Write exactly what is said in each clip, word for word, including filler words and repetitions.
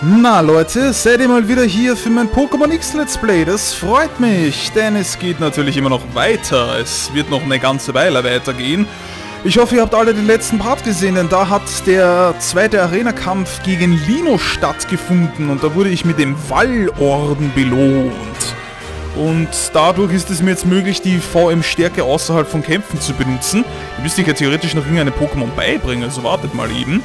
Na Leute, seid ihr mal wieder hier für mein Pokémon X Let's Play, das freut mich, denn es geht natürlich immer noch weiter, es wird noch eine ganze Weile weitergehen. Ich hoffe, ihr habt alle den letzten Part gesehen, denn da hat der zweite Arena-Kampf gegen Lino stattgefunden und da wurde ich mit dem Wallorden belohnt. Und dadurch ist es mir jetzt möglich, die V M-Stärke außerhalb von Kämpfen zu benutzen. Ihr müsst euch ja theoretisch noch irgendeine Pokémon beibringen, also wartet mal eben.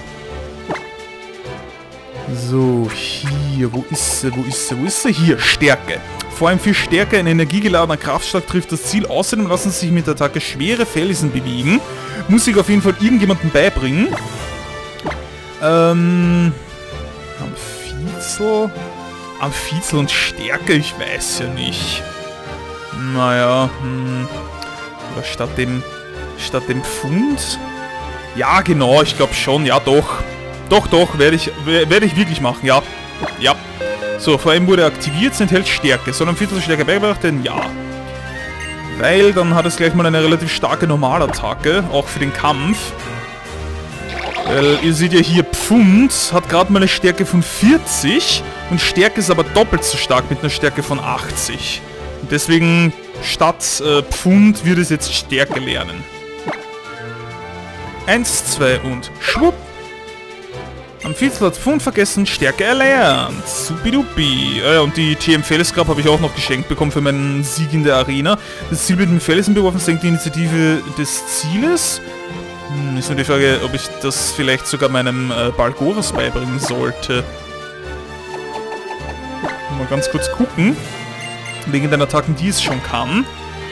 So, hier, wo ist sie, wo ist sie, wo ist sie? Hier, Stärke. Vor allem für Stärke ein energiegeladener Kraftschlag trifft das Ziel. Außerdem lassen sich mit der Attacke schwere Felsen bewegen. Muss ich auf jeden Fall irgendjemandem beibringen. Ähm... Amphizel? Amphizel und Stärke, ich weiß ja nicht. Naja, hm... Oder statt dem... Statt dem Pfund? Ja, genau, ich glaube schon, ja doch. Doch, doch, werde ich, werde ich wirklich machen, ja. Ja. So, vor allem wurde aktiviert, es enthält Stärke. Soll am Viertel Stärke beigebracht werden? Ja. Weil dann hat es gleich mal eine relativ starke Normalattacke, auch für den Kampf. Weil ihr seht ja hier, Pfund hat gerade mal eine Stärke von vierzig und Stärke ist aber doppelt so stark mit einer Stärke von achtzig. Und deswegen statt äh, Pfund wird es jetzt Stärke lernen. Eins, zwei und schwupp. Amphizel hat Pfund vergessen, Stärke erlernt. Supidupi. Äh, und die T M Felsgrab habe ich auch noch geschenkt bekommen für meinen Sieg in der Arena. Das Ziel wird mit Felsen beworfen, senkt die Initiative des Zieles. Hm, ist nur die Frage, ob ich das vielleicht sogar meinem äh, Balgoras beibringen sollte. Mal ganz kurz gucken. Wegen den Attacken, die es schon kann.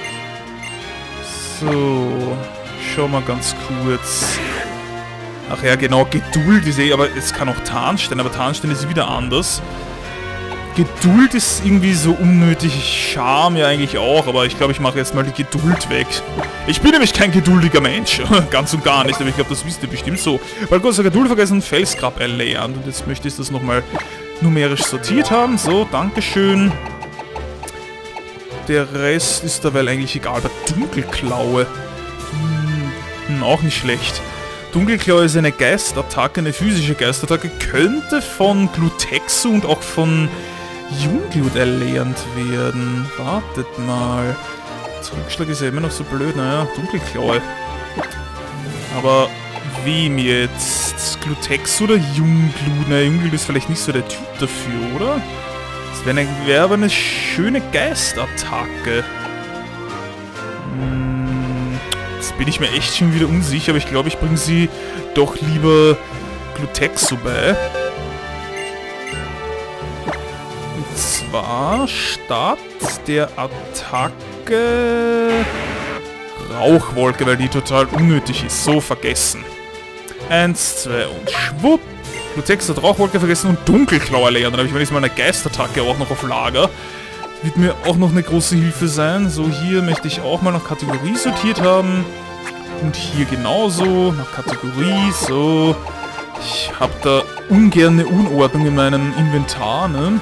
So. Schau mal ganz kurz. Ach ja, genau, Geduld ist eh, aber es kann auch Tarnstein, aber Tarnstein ist wieder anders. Geduld ist irgendwie so unnötig, Charme ja eigentlich auch, aber ich glaube, ich mache jetzt mal die Geduld weg. Ich bin nämlich kein geduldiger Mensch, ganz und gar nicht, aber ich glaube, das wisst ihr bestimmt so. Weil Gott sei Geduld vergessen, Felsgrab erlernt und jetzt möchte ich das nochmal numerisch sortiert haben. So, dankeschön. Der Rest ist dabei eigentlich egal, aber Dunkelklaue. Hm, auch nicht schlecht. Dunkelklaue ist eine Geistattacke, eine physische Geistattacke, könnte von Glutexu und auch von Jungglut erlernt werden. Wartet mal. Zurückschlag ist ja immer noch so blöd, naja, Dunkelklaue. Aber wem jetzt? Glutexu oder Jungglut? Naja, Jungglut ist vielleicht nicht so der Typ dafür, oder? Das wäre eine, wär aber eine schöne Geistattacke. Hm. Bin ich mir echt schon wieder unsicher, aber ich glaube, ich bringe sie doch lieber Glutexu bei. Und zwar statt der Attacke Rauchwolke, weil die total unnötig ist. So, vergessen. Eins, zwei und schwupp. Glutexu hat Rauchwolke vergessen und Dunkelklaue lernen. Dann habe ich wenigstens mal eine Geistattacke auch noch auf Lager. Wird mir auch noch eine große Hilfe sein. So, hier möchte ich auch mal nach Kategorie sortiert haben. Und hier genauso, nach Kategorie, so. Ich habe da ungern eine Unordnung in meinem Inventar, ne?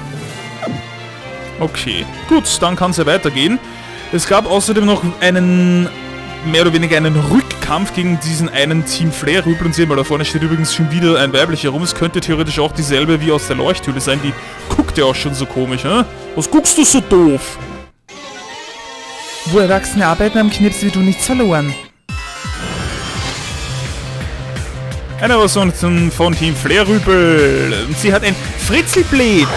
Okay, gut, dann kann es ja weitergehen. Es gab außerdem noch einen, mehr oder weniger einen Rückkampf gegen diesen einen Team Flair-Rübel. Und sehen wir, da vorne steht übrigens schon wieder ein weiblicher rum. Es könnte theoretisch auch dieselbe wie aus der Leuchthülle sein. Die guckt ja auch schon so komisch, ne? Was guckst du so doof? Wo Erwachsene arbeiten am Knips, wie du nichts verloren. Eine Version von Team Flair-Rübel. Und sie hat ein Fritzelblitz.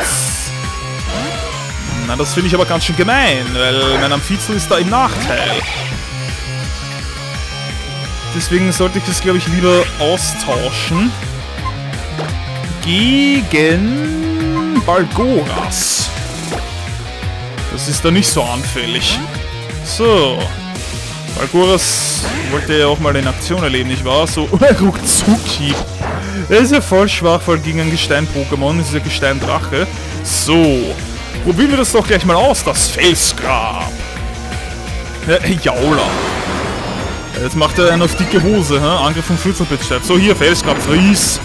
Na, das finde ich aber ganz schön gemein, weil mein Amphizel ist da im Nachteil. Deswegen sollte ich das, glaube ich, lieber austauschen. Gegen Balgoras. Das ist da nicht so anfällig. So. Balgoras wollte ja auch mal in Aktion erleben, nicht wahr? So, Ruckzucki. Er ist ja voll schwach, voll gegen ein Gestein-Pokémon. Das ist ja Gestein-Drache. So. Probieren wir das doch gleich mal aus, das Felsgrab. Ja, Jaula. Jetzt macht er einen auf dicke Hose, hä? Angriff vom Fritzelblitzstab. So, hier, Felsgrab, Fries.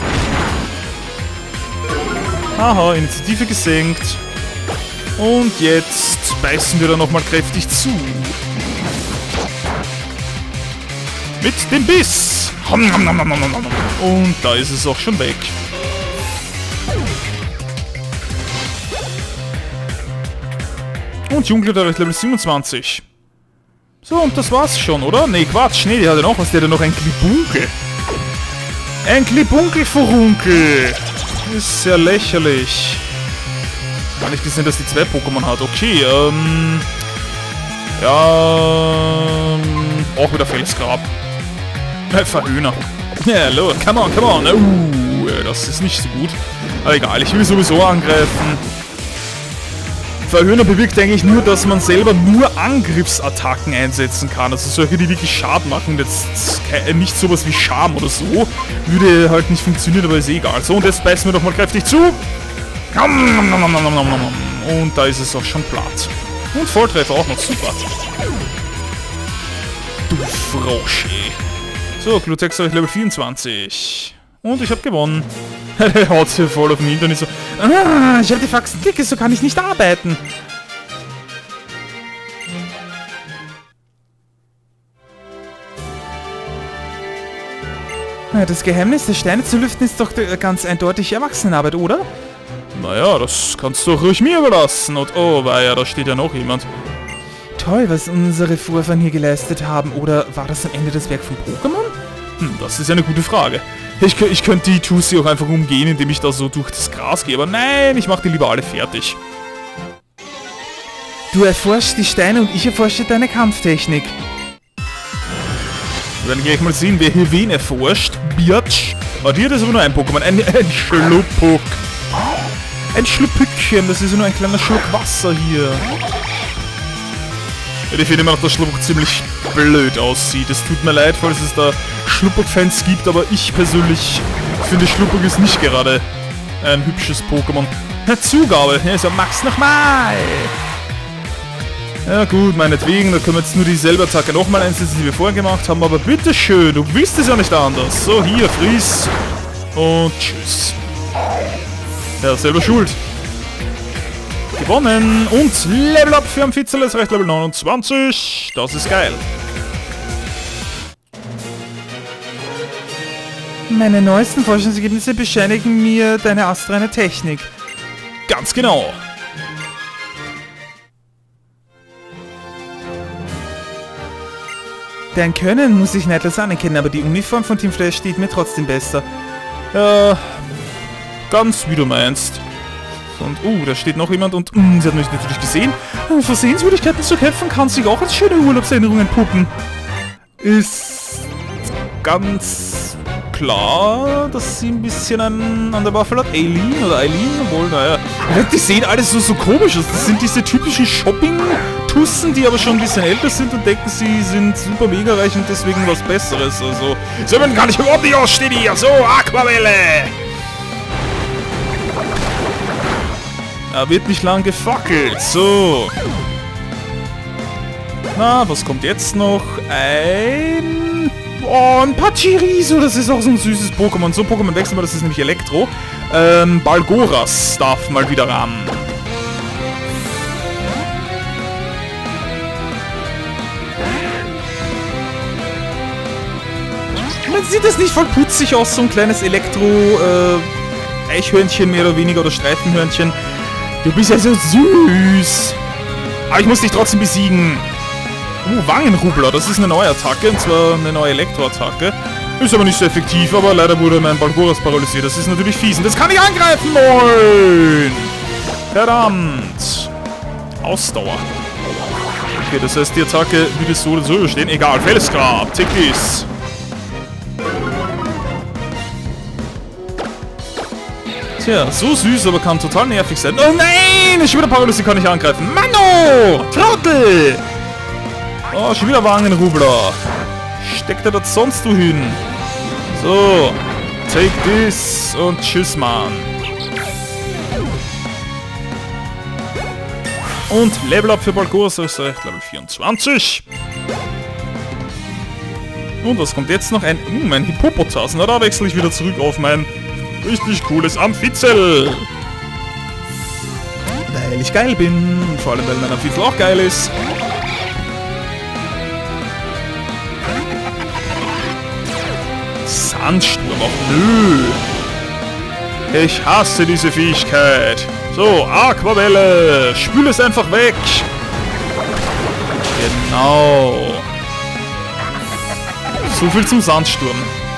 Haha, Initiative gesenkt. Und jetzt beißen wir da nochmal kräftig zu. Mit dem Biss. Und da ist es auch schon weg. Und Jungle hat Level siebenundzwanzig. So, und das war's schon, oder? Nee, Quatsch. Nee, der hat ja noch was. Der hat ja noch ein Glibunkel. Ein Glibunkel-Furunkel. Ist sehr lächerlich. Gar nicht gesehen, dass die zwei Pokémon hat. Okay, ähm... Ja... Ähm, auch wieder Felsgrab. Äh, Verhöhner. Ja, hallo, come on, come on. Uh, das ist nicht so gut. Aber egal, ich will sowieso angreifen. Verhöhner bewirkt eigentlich nur, dass man selber nur Angriffsattacken einsetzen kann. Also solche, die wirklich Schaden machen. Jetzt nicht sowas wie Charme oder so. Würde halt nicht funktionieren, aber ist eh egal. So, und jetzt beißen wir doch mal kräftig zu. Und da ist es auch schon platt. Und Volltreffer auch noch, super. Du Frosch, ey. So, Glutex habe ich Level vierundzwanzig. Und ich habe gewonnen. Er haut hier voll auf den Hintern und so. Ah, ich habe die Faxen dicke, so kann ich nicht arbeiten. Das Geheimnis der Steine zu lüften ist doch ganz eindeutig Erwachsenenarbeit, oder? Naja, das kannst du ruhig mir überlassen. Und oh, weia, da steht ja noch jemand. Toll, was unsere Vorfahren hier geleistet haben. Oder war das am Ende das Werk von Pokémon? Hm, das ist eine gute Frage. Ich, ich könnte die Tussi auch einfach umgehen, indem ich da so durch das Gras gehe. Aber nein, ich mache die lieber alle fertig. Du erforschst die Steine und ich erforsche deine Kampftechnik. Wir werden gleich mal sehen, wer hier wen erforscht. Biatch. Oh, die hat jetzt aber nur ein Pokémon. Ein, ein Schluppuk. Ein Schluppückchen. Das ist ja nur ein kleiner Schluck Wasser hier. Ja, ich finde immer noch, dass Schluppuk ziemlich blöd aussieht. Es tut mir leid, falls es da Schluppuk-Fans gibt, aber ich persönlich finde Schluppuk ist nicht gerade ein hübsches Pokémon. Ja, Zugabe. Ja, so, mach's nochmal. Ja gut, meinetwegen, da können wir jetzt nur dieselbe Attacke nochmal einsetzen, die wir vorher gemacht haben, aber bitteschön, du willst es ja nicht anders. So, hier, friss. Und tschüss. Ja, selber schuld. Gewonnen. Und Level Up für Amphizel, ist recht Level neunundzwanzig. Das ist geil. Meine neuesten Forschungsergebnisse bescheinigen mir deine astreine Technik. Ganz genau. Dein Können muss ich neidlos anerkennen, aber die Uniform von Team Flash steht mir trotzdem besser. Ja, ganz wie du meinst. Und, uh, da steht noch jemand und, uh, sie hat mich natürlich gesehen. Vor Sehenswürdigkeiten zu kämpfen kann sich auch als schöne Urlaubserinnerung entpuppen. Ist ganz klar, dass sie ein bisschen an, an der Waffel hat. Aileen oder Eileen, obwohl, naja. Die sehen alles so, so komisch aus. Das sind diese typischen Shopping-Tussen, die aber schon ein bisschen älter sind und denken, sie sind super mega reich und deswegen was Besseres. Also, so werden gar nicht überhaupt nicht ausstehen hier. So, Aquavelle! Da wird nicht lang gefackelt. So. Na, was kommt jetzt noch? Ein... Oh, ein Pachirisu. Das ist auch so ein süßes Pokémon. So Pokémon wechseln wir, das ist nämlich Elektro. Ähm, Balgoras darf mal wieder ran. Man sieht das nicht voll putzig aus, so ein kleines Elektro... Äh, Eichhörnchen mehr oder weniger oder Streifenhörnchen. Du bist ja so süß. Aber ich muss dich trotzdem besiegen. Uh, Wangenrubler. Das ist eine neue Attacke. Und zwar eine neue Elektroattacke. Ist aber nicht so effektiv. Aber leider wurde mein Balgoras paralysiert. Das ist natürlich fies. Und das kann ich angreifen. Moin. Verdammt. Ausdauer. Okay, das heißt, die Attacke würde so oder so überstehen. Egal. Felsgrab. Tickis. Tja, so süß, aber kann total nervig sein. Oh nein! Schon wieder paralysiert, kann ich angreifen. Mano! Trottel! Oh, schon wieder Wangenrubler. Steckt er das sonst wo hin? So. Take this und tschüss, Mann. Und Level Up für Balgoras, das ist Level vierundzwanzig. Und was kommt jetzt noch? Ein, uh, mein Hippopotas. Na, da wechsle ich wieder zurück auf mein richtig cooles Amphizel. Weil ich geil bin. Und vor allem, weil mein Amphizel auch geil ist. Sandsturm, auch nö. Ich hasse diese Fähigkeit. So, Aquavelle. Spül es einfach weg. Genau. So viel zum Sandsturm.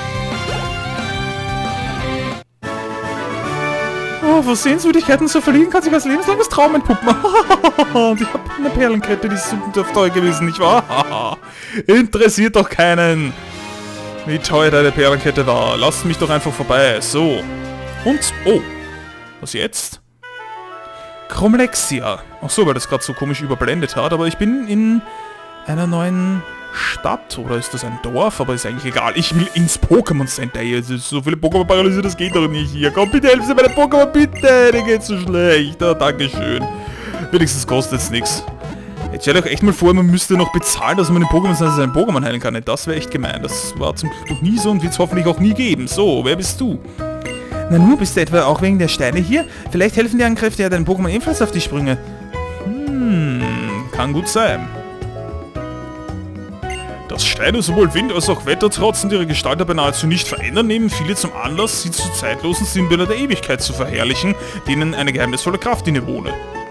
Oh, vor Sehenswürdigkeiten zu verlieren, kann sich als lebenslanges Traum entpuppen. Und ich habe eine Perlenkette, die ist super teuer gewesen, nicht wahr? Interessiert doch keinen, wie teuer deine Perlenkette war. Lass mich doch einfach vorbei. So. Und, oh. Was jetzt? Chromlexia. Ach so, weil das gerade so komisch überblendet hat. Aber ich bin in einer neuen Stadt. Oder ist das ein Dorf? Aber ist eigentlich egal. Ich will ins Pokémon Center hier. Es ist so viele Pokémon paralysiert, das geht doch nicht hier. Komm, bitte helfen Sie meine Pokémon, bitte. Dir geht's so schlecht. Oh, Dankeschön. Wenigstens kostet es nichts. Jetzt stell euch echt mal vor, man müsste noch bezahlen, dass man den Pokémon Center seinen Pokémon heilen kann. Das wäre echt gemein. Das war zum Glück noch nie so und wird es hoffentlich auch nie geben. So, wer bist du? Nanu, bist du etwa auch wegen der Steine hier? Vielleicht helfen die Angreifer ja deinen Pokémon ebenfalls auf die Sprünge. Hm, kann gut sein. Dass Steine sowohl Wind als auch Wetter trotzend ihre Gestalt aber nahezu nicht verändern, nehmen viele zum Anlass, sie zu zeitlosen Sinnbildern der Ewigkeit zu verherrlichen, denen eine geheimnisvolle Kraft innewohne.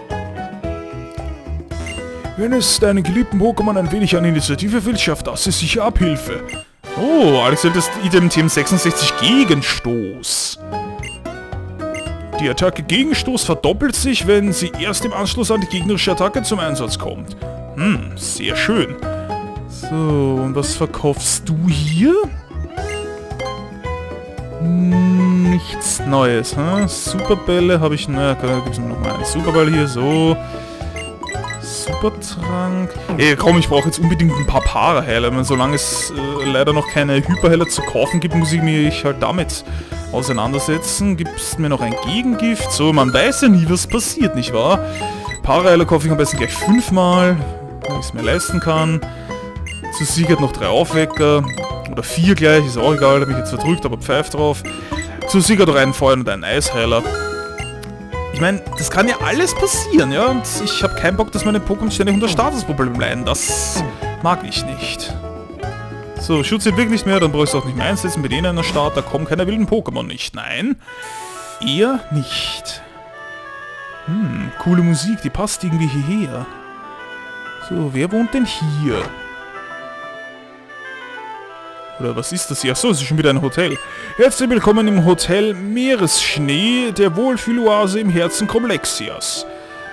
Wenn es deinen geliebten Pokémon ein wenig an Initiative will, schafft das es sicher Abhilfe. Oh, Alex hält das Item T M sechsundsechzig Gegenstoß. Die Attacke Gegenstoß verdoppelt sich, wenn sie erst im Anschluss an die gegnerische Attacke zum Einsatz kommt. Hm, sehr schön. So, und was verkaufst du hier? Hm, nichts Neues, hm? Superbälle habe ich... Na, da gibt es noch mal einen Superball hier, so... Supertrank... Ey, komm, ich brauche jetzt unbedingt ein paar Paraheiler. Solange es äh, leider noch keine Hyperheiler zu kaufen gibt, muss ich mich halt damit auseinandersetzen. Gibt es mir noch ein Gegengift? So, man weiß ja nie, was passiert, nicht wahr? Paraheiler kaufe ich am besten gleich fünfmal, wenn ich es mir leisten kann. Zu Sieg hat noch drei Aufwecker. Oder vier gleich, ist auch egal, da bin ich jetzt verdrückt, aber pfeift drauf. Zu Sieg hat noch einen Feuer und einen Eisheiler. Ich meine, das kann ja alles passieren, ja? Und ich habe keinen Bock, dass meine Pokémon ständig unter Statusproblemen leiden. Das mag ich nicht. So, Schutz wirkt nicht mehr, dann brauchst du auch nicht mehr einsetzen. Mit denen in der Start, da kommen keine wilden Pokémon nicht. Nein, eher nicht. Hm, coole Musik, die passt irgendwie hierher. So, wer wohnt denn hier? Oder was ist das hier? Achso, es ist schon wieder ein Hotel. Herzlich willkommen im Hotel Meeresschnee, der Wohlfühloase im Herzen Chromlexias.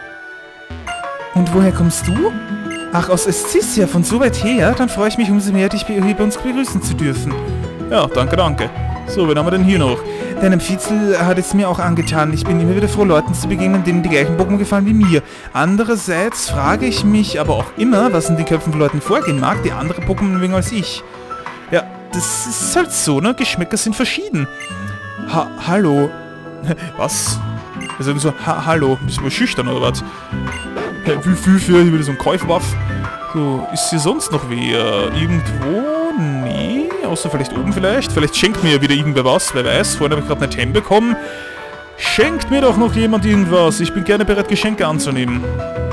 Und woher kommst du? Ach, aus Estissia, von so weit her? Dann freue ich mich umso mehr, dich hier bei uns begrüßen zu dürfen. Ja, danke, danke. So, wen haben wir denn hier noch? Deinem Vizel hat es mir auch angetan. Ich bin immer wieder froh, Leuten zu begegnen, denen die gleichen Pokémon gefallen wie mir. Andererseits frage ich mich aber auch immer, was in den Köpfen von Leuten vorgehen mag, die andere Pokémon mögen als ich. Ja, das ist halt so, ne? Geschmäcker sind verschieden. Ha hallo. Was? Also so, ha hallo. Bist du mal schüchtern oder was? Wie viel für hier wieder so ein Käuferwaff? So, ist hier sonst noch wer? Irgendwo? Nee. Außer vielleicht oben vielleicht. Vielleicht schenkt mir ja wieder irgendwer was. Wer weiß. Vorhin habe ich gerade eine Tem bekommen. Schenkt mir doch noch jemand irgendwas. Ich bin gerne bereit, Geschenke anzunehmen.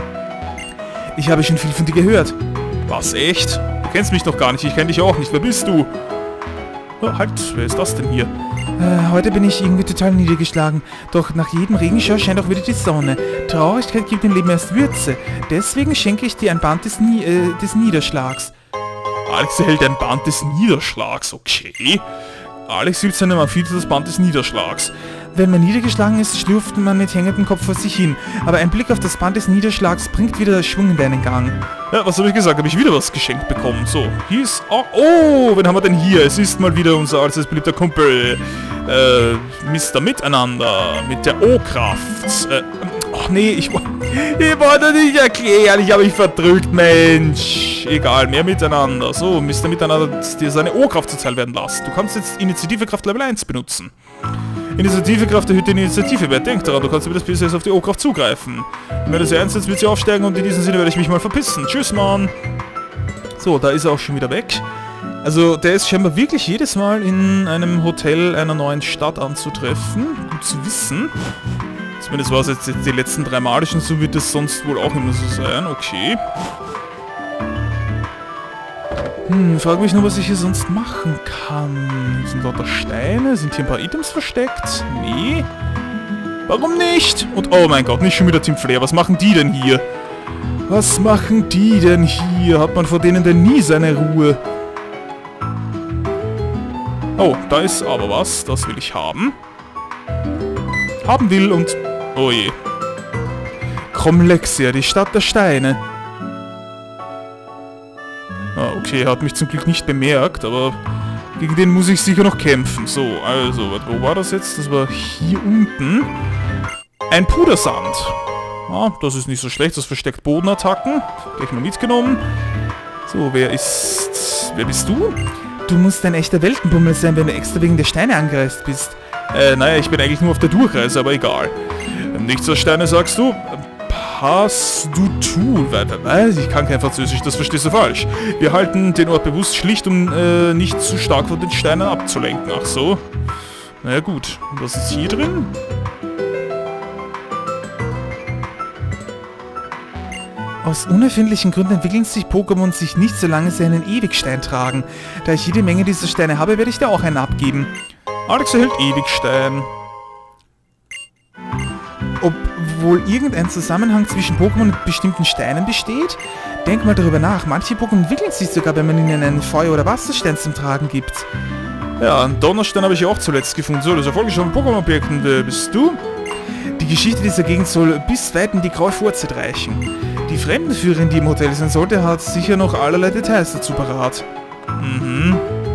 Ich habe schon viel von dir gehört. Was, echt? Du kennst mich doch gar nicht. Ich kenne dich auch nicht. Wer bist du? Oh, halt, wer ist das denn hier? Äh, heute bin ich irgendwie total niedergeschlagen. Doch nach jedem Regenschauer scheint auch wieder die Sonne. Traurigkeit gibt dem Leben erst Würze. Deswegen schenke ich dir ein Band des, Nie äh, des Niederschlags. Alex erhält ein Band des Niederschlags, okay. Alex gibt seinem Amphibien das Band des Niederschlags. Wenn man niedergeschlagen ist, schlürft man mit hängendem Kopf vor sich hin. Aber ein Blick auf das Band des Niederschlags bringt wieder Schwung in deinen Gang. Ja, was habe ich gesagt? Habe ich wieder was geschenkt bekommen. So, hier ist... Oh, oh, wen haben wir denn hier? Es ist mal wieder unser allseits beliebter Kumpel. Äh, Mister Miteinander. Mit der O-Kraft. Äh, ach nee, ich... Ich wollte nicht erklären. Ich habe mich verdrückt, Mensch. Egal, mehr Miteinander. So, Mister Miteinander hat dir seine O-Kraft zuteil werden lassen. Du kannst jetzt Initiativekraft Level eins benutzen. Initiativekraft erhöht die Initiativewert. Denk daran, du kannst über das P S S auf die O-Kraft zugreifen. Und wenn du sie einsetzt, wird sie aufsteigen und in diesem Sinne werde ich mich mal verpissen. Tschüss, Mann. So, da ist er auch schon wieder weg. Also, der ist scheinbar wirklich jedes Mal in einem Hotel einer neuen Stadt anzutreffen. Gut zu wissen. Zumindest war es jetzt die letzten drei Male schon, so wird es sonst wohl auch immer so sein. Okay. Hm, frage mich nur, was ich hier sonst machen kann. Hier sind lauter Steine. Sind hier ein paar Items versteckt? Nee. Warum nicht? Und oh mein Gott, nicht schon wieder Team Flare. Was machen die denn hier? Was machen die denn hier? Hat man vor denen denn nie seine Ruhe? Oh, da ist aber was. Das will ich haben. Haben will und... Oh je. Cromlexia, die Stadt der Steine. Ah, okay, er hat mich zum Glück nicht bemerkt, aber gegen den muss ich sicher noch kämpfen. So, also, wo war das jetzt? Das war hier unten. Ein Pudersand. Ah, das ist nicht so schlecht, das versteckt Bodenattacken. Gleich mal mitgenommen. So, wer ist... Wer bist du? Du musst ein echter Weltenbummel sein, wenn du extra wegen der Steine angereist bist. Äh, naja, ich bin eigentlich nur auf der Durchreise, aber egal. Nichts als Steine, sagst du? Pass du tu. Was? Ich kann kein Französisch, das verstehst du falsch. Wir halten den Ort bewusst schlicht, um äh, nicht zu stark von den Steinen abzulenken. Ach so. Naja gut. Was ist hier drin? Aus unerfindlichen Gründen entwickeln sich Pokémon sich nicht, solange sie einen Ewigstein tragen. Da ich jede Menge dieser Steine habe, werde ich dir auch einen abgeben. Alex erhält Ewigstein. Obwohl irgendein Zusammenhang zwischen Pokémon und bestimmten Steinen besteht? Denk mal darüber nach. Manche Pokémon entwickeln sich sogar, wenn man ihnen einen Feuer- oder Wasserstein zum Tragen gibt. Ja, einen Donnerstein habe ich ja auch zuletzt gefunden. So, das Erfolg schon von Pokémon-Objekten. Wer bist du? Die Geschichte dieser Gegend soll bis weit in die graue Vorzeit reichen. Die Fremdenführerin, die im Hotel sein sollte, hat sicher noch allerlei Details dazu parat. Mhm.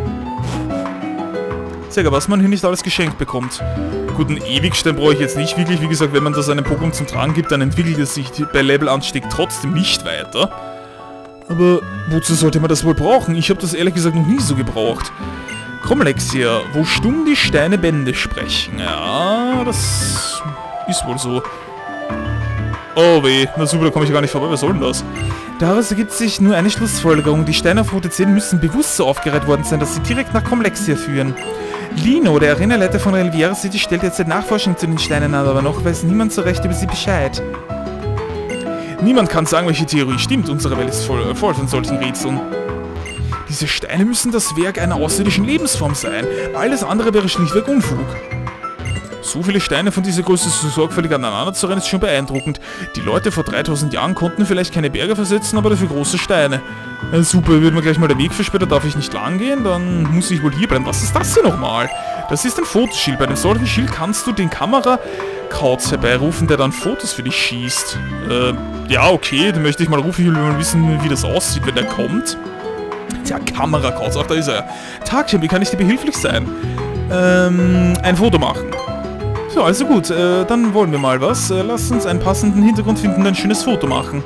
Sag, was man hier nicht alles geschenkt bekommt. Gut, einen Ewigstein brauche ich jetzt nicht wirklich. Wie gesagt, wenn man das einem Pokémon zum Tragen gibt, dann entwickelt es sich bei Levelanstieg trotzdem nicht weiter. Aber wozu sollte man das wohl brauchen? Ich habe das ehrlich gesagt noch nie so gebraucht. Cromlexia, wo stumm die Steine Bände sprechen. Ja, das ist wohl so. Oh weh, na super, da komme ich gar nicht vorbei. Was soll denn das? Daraus ergibt sich nur eine Schlussfolgerung. Die Steine auf Route zehn müssen bewusst so aufgereiht worden sein, dass sie direkt nach Cromlexia führen. Lino, der Arenaleiter von Riviera City, stellt jetzt seit Nachforschung zu den Steinen an, aber noch weiß niemand so recht über sie Bescheid. Niemand kann sagen, welche Theorie stimmt. Unsere Welt ist voll, voll von solchen Rätseln. Diese Steine müssen das Werk einer außerirdischen Lebensform sein. Alles andere wäre schlichtweg Unfug. So viele Steine von dieser Größe so sorgfältig aneinander zu rennen, ist schon beeindruckend. Die Leute vor dreitausend Jahren konnten vielleicht keine Berge versetzen, aber dafür große Steine. Ja, super, wird mir gleich mal der Weg versperrt, da darf ich nicht lang gehen, dann muss ich wohl hier bleiben. Was ist das hier nochmal? Das ist ein Fotoschild. Bei einem solchen Schild kannst du den Kamera-Kauz herbeirufen, der dann Fotos für dich schießt. Äh, ja, okay, den möchte ich mal rufen. Ich will mal wissen, wie das aussieht, wenn der kommt. Tja, Kamera-Kauz, ach, da ist er. Tagchen, wie kann ich dir behilflich sein? Ähm, ein Foto machen. So, also gut, äh, dann wollen wir mal was. Äh, lass uns einen passenden Hintergrund finden und ein schönes Foto machen.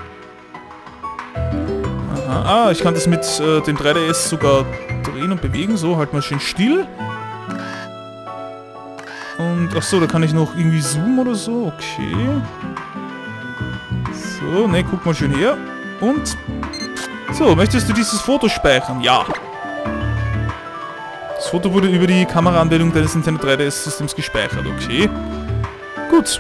Aha, ah, ich kann das mit äh, dem drei D S sogar drehen und bewegen. So, halt mal schön still. Und, ach so, da kann ich noch irgendwie zoomen oder so. Okay. So, ne, guck mal schön her. Und, so, möchtest du dieses Foto speichern? Ja. Das Foto wurde über die Kameraanwendung deines Nintendo drei D S-Systems gespeichert, okay. Gut.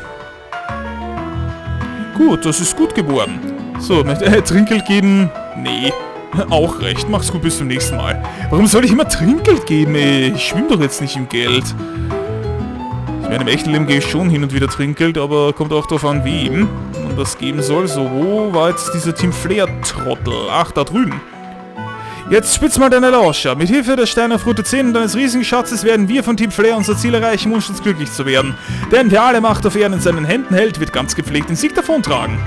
Gut, das ist gut geworden. So, möchte er Trinkgeld geben? Nee. Auch recht, mach's gut, bis zum nächsten Mal. Warum soll ich immer Trinkgeld geben, ey? Ich schwimme doch jetzt nicht im Geld. Ich meine, im echten Leben gebe ich schon hin und wieder Trinkgeld, aber kommt auch darauf an, wem man das geben soll. So, wo war jetzt dieser Team Flair-Trottel? Ach, da drüben. Jetzt spitz mal deine Lauscher. Mit Hilfe der Steine auf Route zehn und deines riesigen Schatzes werden wir von Team Flair unser Ziel erreichen, um uns glücklich zu werden. Denn wer alle Macht auf Erden in seinen Händen hält, wird ganz gepflegt den Sieg davontragen.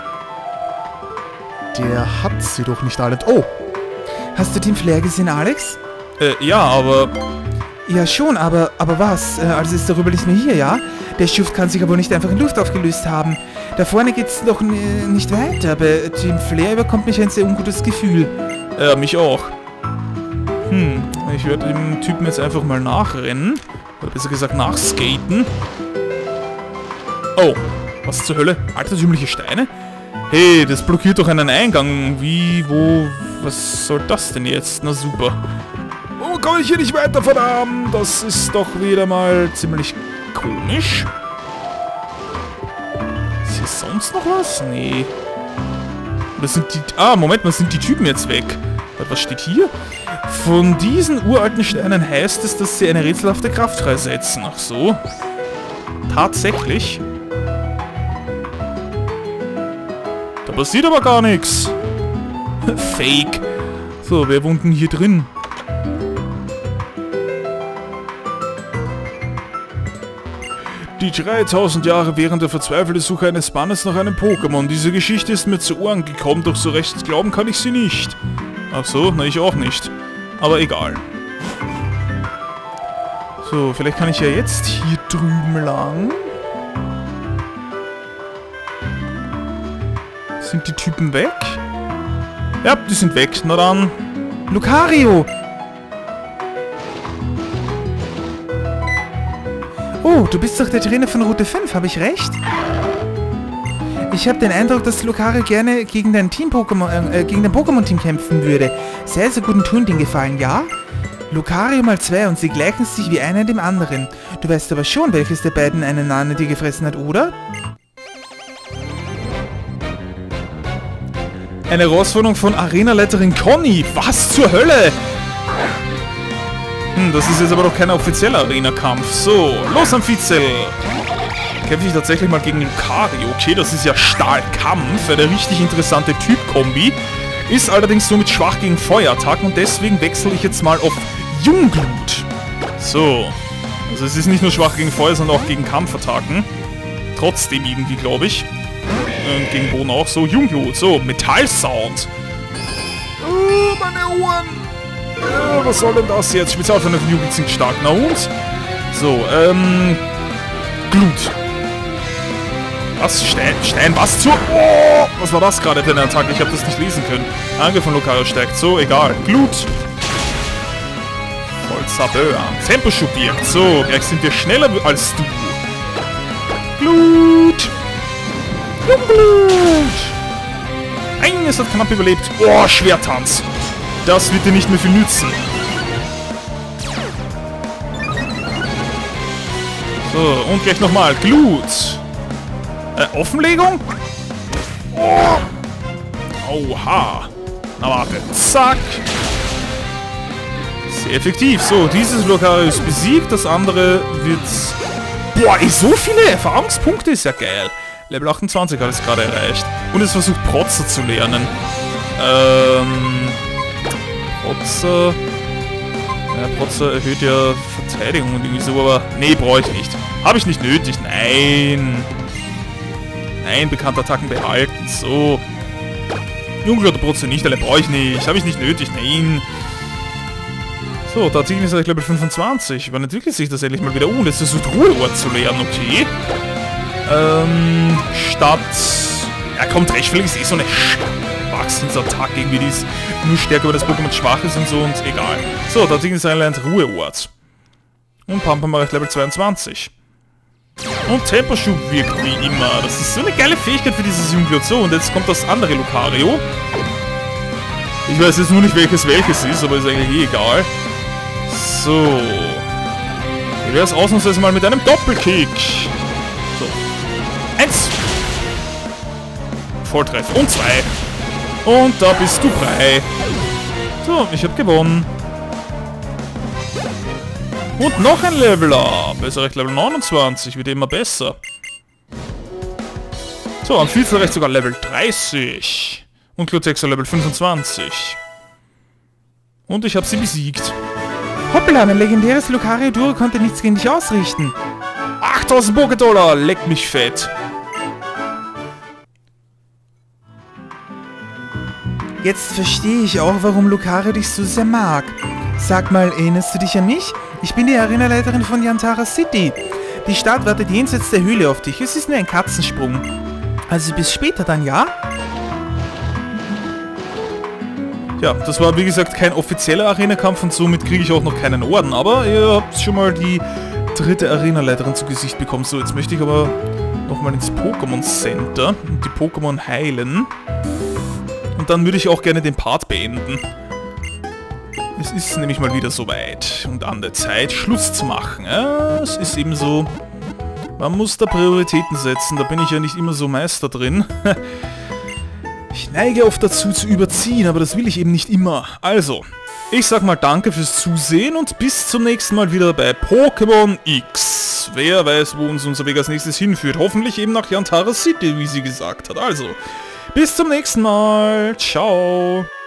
Der hat sie doch nicht alle. Oh! Hast du Team Flair gesehen, Alex? Äh, ja, aber... Ja schon, aber, aber was? Äh, also ist darüber nicht mehr hier, ja? Der Schuft kann sich aber nicht einfach in Luft aufgelöst haben. Da vorne geht's doch äh, nicht weiter, aber Team Flair überkommt mich ein sehr ungutes Gefühl. Äh, mich auch. Hm, ich werde dem Typen jetzt einfach mal nachrennen. Oder besser gesagt nachskaten. Oh, was zur Hölle? Altertümliche Steine? Hey, das blockiert doch einen Eingang. Wie, wo, was soll das denn jetzt? Na super. Oh, komme ich hier nicht weiter, verdammt. Das ist doch wieder mal ziemlich komisch. Ist hier sonst noch was? Nee. Das sind die... Ah, Moment mal, sind die Typen jetzt weg? Was steht hier? Von diesen uralten Steinen heißt es, dass sie eine rätselhafte Kraft freisetzen. Ach so. Da passiert aber gar nichts. Fake. So, wer wohnt denn hier drin? Die dreitausend Jahre während der verzweifelten Suche eines Mannes nach einem Pokémon. Diese Geschichte ist mir zu Ohren gekommen, doch so recht glauben kann ich sie nicht. Ach so, na ich auch nicht. Aber egal. So, vielleicht kann ich ja jetzt hier drüben lang. Sind die Typen weg? Ja, die sind weg. Na dann. Lucario! Oh, du bist doch der Trainer von Route fünf, habe ich recht? Ich habe den Eindruck, dass Lucario gerne gegen dein Team-Pokémon, äh, gegen dein Pokémon-Team kämpfen würde. Sehr, sehr guten Tun den Gefallen, ja? Lucario mal zwei und sie gleichen sich wie einer dem anderen. Du weißt aber schon, welches der beiden eine Nane dir gefressen hat, oder? Eine Herausforderung von Arenaleiterin Conny. Was zur Hölle? Hm, das ist jetzt aber doch kein offizieller Arena-Kampf. So, los Amphizel. Kämpfe ich tatsächlich mal gegen Lucario. Okay, das ist ja Stahlkampf. Eine richtig interessante Typ-Kombi. Ist allerdings somit schwach gegen Feuerattacken und deswegen wechsle ich jetzt mal auf Jungglut. So. Also es ist nicht nur schwach gegen Feuer, sondern auch gegen Kampfattacken. Trotzdem irgendwie, glaube ich. Und gegen Boden auch so. Jungglut. So, Metallsound. Oh, meine Ohren. Ja, was soll denn das jetzt? Spezialfälle von Jungglut sind stark. Na und? So, ähm... Glut. Was? Stein? Stein? Was zur... Oh! Was war das gerade für eine Attacke? Ich habe das nicht lesen können. Angriff von Lucario stärkt. So, egal. Glut. Voll Sabeur. Temposchub wirkt. So, gleich sind wir schneller als du. Glut. Jungglut. Nein, es hat knapp überlebt. Oh, Schwertanz. Das wird dir nicht mehr viel nützen. So, und gleich nochmal. Glut. Äh, Offenlegung? Oh. Oha. Na warte. Zack. Sehr effektiv. So, dieses Lucario ist besiegt. Das andere wird... Boah, ey, so viele Erfahrungspunkte ist ja geil. Level achtundzwanzig hat es gerade erreicht. Und es versucht Protzer zu lernen. Ähm... Protzer... Ja, Protzer erhöht ja Verteidigung und irgendwie so, aber... Nee, brauche ich nicht. Habe ich nicht nötig. Nein. Nein, bekannte Attacken behalten. So. Jungglut Protzer nicht, alle brauche ich nicht. Habe ich nicht nötig. Nein. So, tatsächlich ist er Level fünfundzwanzig. Wann entwickelt sich das endlich mal wieder? Oh, und jetzt versucht Ruheort zu lernen, okay. Ähm, statt... Ja komm, Trashfällig ist eh so eine Wachstumsattacke irgendwie, die ist nur stärker, weil das Pokémon schwach ist und so und egal. So, tatsächlich ist er lernt Ruheort. Und Pampamare Level zweiundzwanzig. Und Temposchub wirkt wie immer. Das ist so eine geile Fähigkeit für dieses Jungglut. So, und jetzt kommt das andere Lucario. Ich weiß jetzt nur nicht, welches welches ist, aber ist eigentlich eh egal. So. Wie wäre es ausnahmsweise mal mit einem Doppelkick? So. Eins. Volltreff. Und zwei. Und da bist du frei. So, ich habe gewonnen. Und noch ein Level Up. Es erreicht Level neunundzwanzig. Wird immer besser. So, am Vielfalt erreicht sogar Level dreißig. Und Glutexer Level fünfundzwanzig. Und ich habe sie besiegt. Hoppla, mein legendäres Lucario Duro konnte nichts gegen dich ausrichten. achttausend Pokédollar, leck mich fett. Jetzt verstehe ich auch, warum Lucario dich so sehr mag. Sag mal, erinnerst du dich an mich? Ich bin die Arenaleiterin von Yantara City. Die Stadt wartet jenseits der Höhle auf dich. Es ist nur ein Katzensprung. Also bis später dann, ja? Ja, das war wie gesagt kein offizieller Arena-Kampf und somit kriege ich auch noch keinen Orden. Aber ihr habt schon mal die dritte Arenaleiterin zu Gesicht bekommen. So, jetzt möchte ich aber nochmal ins Pokémon Center und die Pokémon heilen. Und dann würde ich auch gerne den Part beenden. Es ist nämlich mal wieder soweit und an der Zeit, Schluss zu machen. Ja, es ist eben so, man muss da Prioritäten setzen, da bin ich ja nicht immer so Meister drin. Ich neige oft dazu zu überziehen, aber das will ich eben nicht immer. Also, ich sag mal danke fürs Zusehen und bis zum nächsten Mal wieder bei Pokémon X. Wer weiß, wo uns unser Weg als nächstes hinführt. Hoffentlich eben nach Yantara City, wie sie gesagt hat. Also, Bis zum nächsten Mal. Ciao.